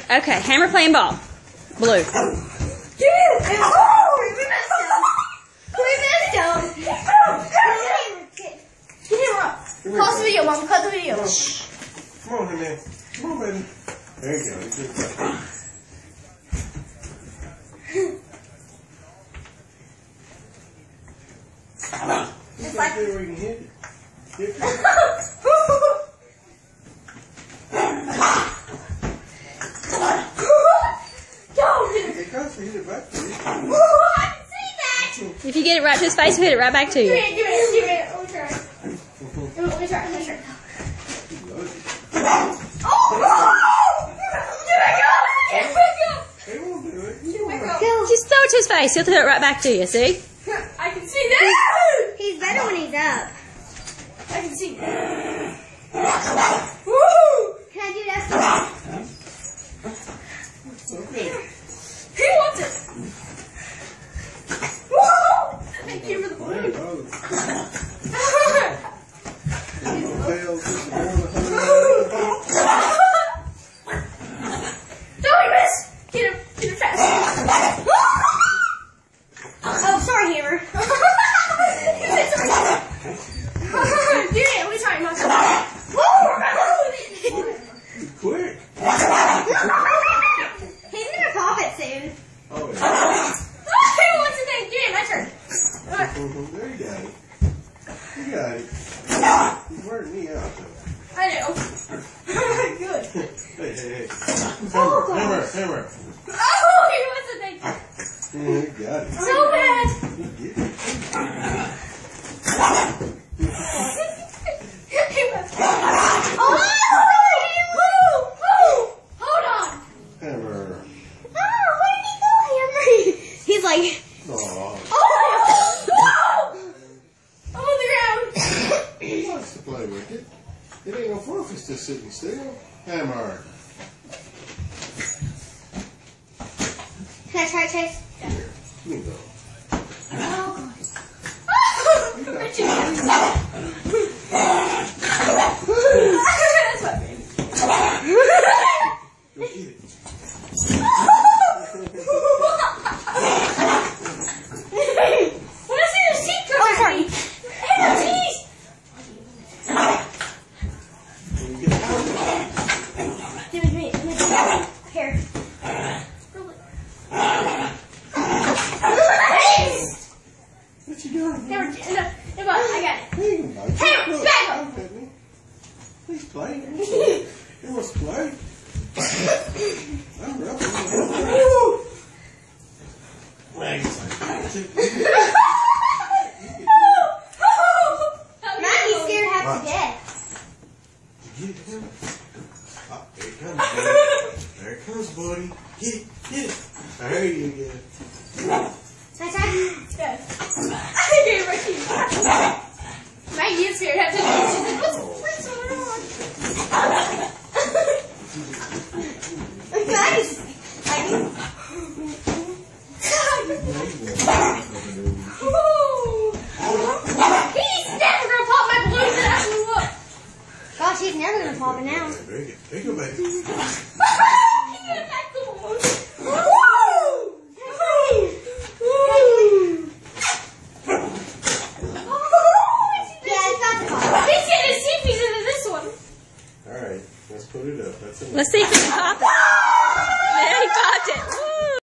Okay, Hammer playing ball. Blue. Oh, we missed him. We missed him. Get him up. Pause the video, Mom. Cut the video. Come on, man. Come on, baby. There you go. It's like where you can hit it. Hit it. Hit it back to you. I can see that. If you get it right to his face, he'll hit it right back to you. Give it. Let me try. Let me try. He won't do it. Just throw it to his face. He'll throw it right back to you, see? I can see that. He's better when he's up. I can see that. Woo! Can I do that? Okay. He wants it. Woo! Thank you for the balloon. Don't we miss? Get him fast. Oh, sorry, Hammer. Let me try. Quick. He's gonna pop it soon. Oh, yeah. What's his name? Get it, my turn. There you got it. You got it. He's wearing me out, though. I know. Good. Hey. Oh, Hammer. Oh, he wants the thing. Yeah, you got it. So bad. You get it. Hold on. Hammer. Oh, where did he go, Hammer? He's like, Aw. I'm on the ground. He wants to play with it. It ain't no fun if it's just sitting still. Hammer. Can I try it, Chase? Here, you go. That's my baby. Go get it. When I see the sheep come at me. Hey, no cheese. Give it to me. Here. What you doing? I got it. Hey, back up. He's playing. He wants to play. I'm rubbing him. Maggie's scared half to death. Get him. Oh, here it comes, buddy. There it comes, buddy. Get it. There you go. Can I try? Yes. Here, right here. Maggie is scared half to death. She's like, what's going on? Nice. He's never gonna pop my balloon that I blew up. Gosh, he's never gonna pop it now. There you go, baby. He got back the balloon. Yeah, it's got to pop. He's getting his teeth pieces into this one. All right, let's put it up. That's enough. Let's see if he can pop it. There, he popped it. Woo!